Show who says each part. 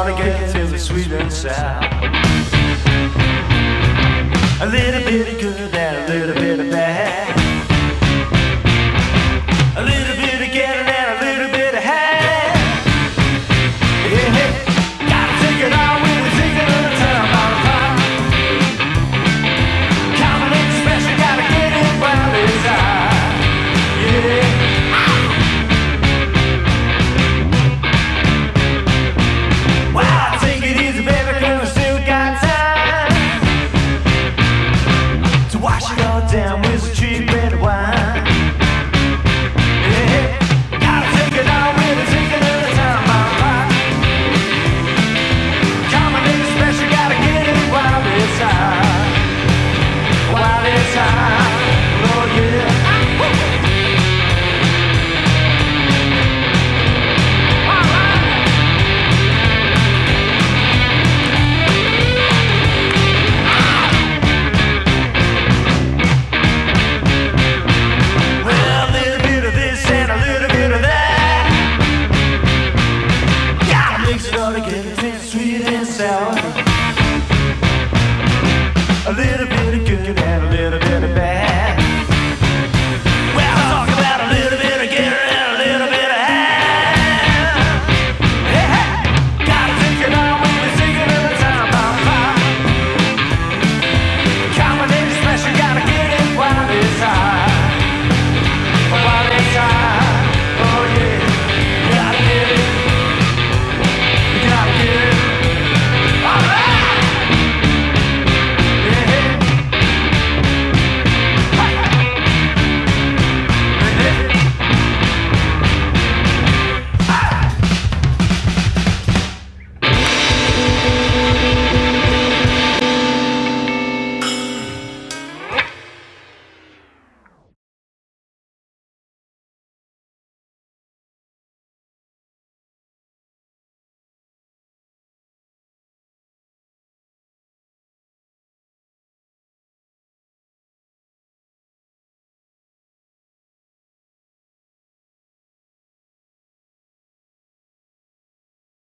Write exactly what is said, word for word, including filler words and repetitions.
Speaker 1: all together till it's sweet and sour. A little bit of good and a little bit of bad. A little bit of getting and a little bit of had. Yeah, gotta take it all with a ticket at a time on time. Coming in special, gotta get it while it's high. Yeah. Wow, take it easy, baby, 'cause I still got time to wash it all down with some cheap red wine. Yeah, gotta take it all with a ticket at a time, alright. Coming in special, gotta get it while it's high. While it's high, oh yeah. Well, a little bit of this and a little bit of that. Gotta mix it all together, taste sweet and sour.